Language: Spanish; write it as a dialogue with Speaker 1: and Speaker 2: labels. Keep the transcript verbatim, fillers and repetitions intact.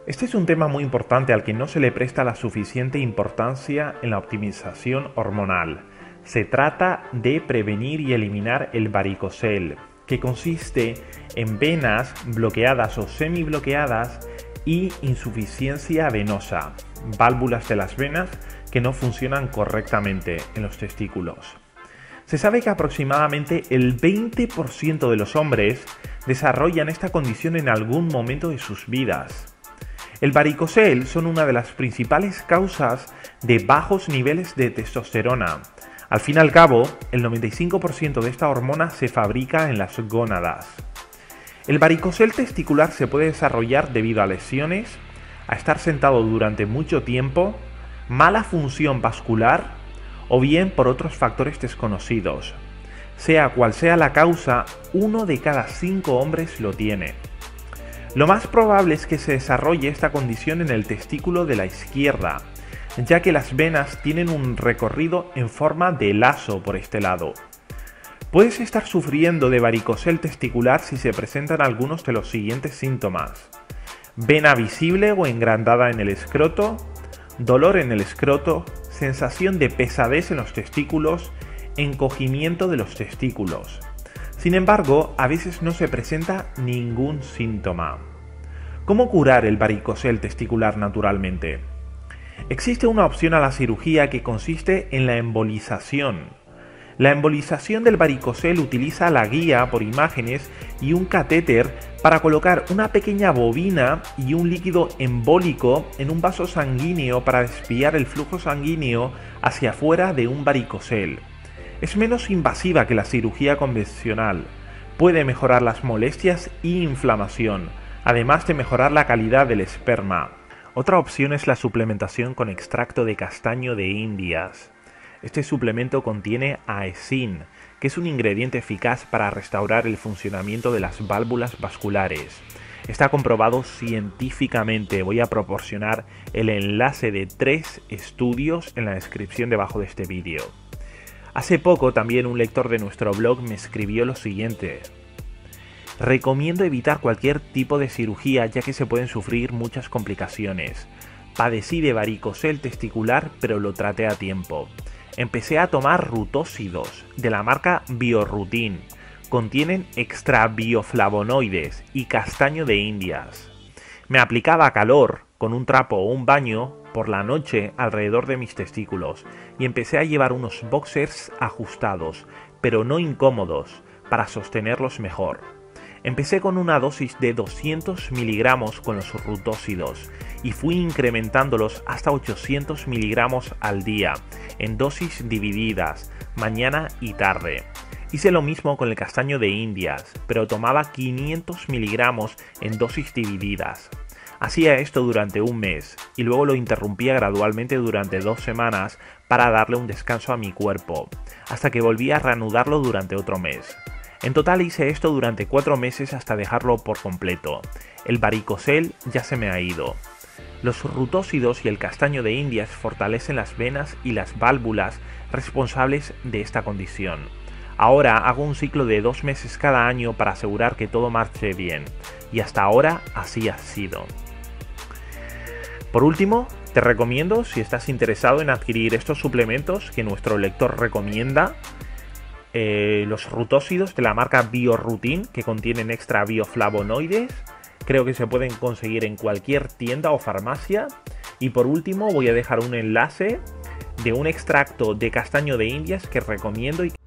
Speaker 1: Este es un tema muy importante al que no se le presta la suficiente importancia en la optimización hormonal. Se trata de prevenir y eliminar el varicocel, que consiste en venas bloqueadas o semibloqueadas y insuficiencia venosa, válvulas de las venas que no funcionan correctamente en los testículos. Se sabe que aproximadamente el veinte por ciento de los hombres desarrollan esta condición en algún momento de sus vidas. El varicocel son una de las principales causas de bajos niveles de testosterona. Al fin y al cabo, el noventa y cinco por ciento de esta hormona se fabrica en las gónadas. El varicocel testicular se puede desarrollar debido a lesiones, a estar sentado durante mucho tiempo, mala función vascular o bien por otros factores desconocidos. Sea cual sea la causa, uno de cada cinco hombres lo tiene. Lo más probable es que se desarrolle esta condición en el testículo de la izquierda, ya que las venas tienen un recorrido en forma de lazo por este lado. Puedes estar sufriendo de varicocel testicular si se presentan algunos de los siguientes síntomas: vena visible o engrandada en el escroto, dolor en el escroto, sensación de pesadez en los testículos, encogimiento de los testículos. Sin embargo, a veces no se presenta ningún síntoma. ¿Cómo curar el varicocel testicular naturalmente? Existe una opción a la cirugía que consiste en la embolización. La embolización del varicocel utiliza la guía por imágenes y un catéter para colocar una pequeña bobina y un líquido embólico en un vaso sanguíneo para desviar el flujo sanguíneo hacia afuera de un varicocel. Es menos invasiva que la cirugía convencional, puede mejorar las molestias y inflamación, además de mejorar la calidad del esperma. Otra opción es la suplementación con extracto de castaño de Indias. Este suplemento contiene aesin, que es un ingrediente eficaz para restaurar el funcionamiento de las válvulas vasculares. Está comprobado científicamente. Voy a proporcionar el enlace de tres estudios en la descripción debajo de este vídeo. Hace poco también un lector de nuestro blog me escribió lo siguiente: recomiendo evitar cualquier tipo de cirugía ya que se pueden sufrir muchas complicaciones. Padecí de varicocel testicular pero lo traté a tiempo. Empecé a tomar rutósidos de la marca Biorutin. Contienen extrabioflavonoides y castaño de Indias. Me aplicaba calor con un trapo o un baño por la noche alrededor de mis testículos y empecé a llevar unos boxers ajustados, pero no incómodos, para sostenerlos mejor. Empecé con una dosis de doscientos miligramos con los rutósidos y fui incrementándolos hasta ochocientos miligramos al día, en dosis divididas, mañana y tarde. Hice lo mismo con el castaño de Indias, pero tomaba quinientos miligramos en dosis divididas. Hacía esto durante un mes y luego lo interrumpía gradualmente durante dos semanas para darle un descanso a mi cuerpo, hasta que volví a reanudarlo durante otro mes. En total hice esto durante cuatro meses hasta dejarlo por completo. El varicocel ya se me ha ido. Los rutósidos y el castaño de Indias fortalecen las venas y las válvulas responsables de esta condición. Ahora hago un ciclo de dos meses cada año para asegurar que todo marche bien, y hasta ahora así ha sido. Por último, te recomiendo, si estás interesado en adquirir estos suplementos que nuestro lector recomienda, eh, los rutósidos de la marca Biorutin, que contienen extra bioflavonoides. Creo que se pueden conseguir en cualquier tienda o farmacia. Y por último, voy a dejar un enlace de un extracto de castaño de Indias que recomiendo y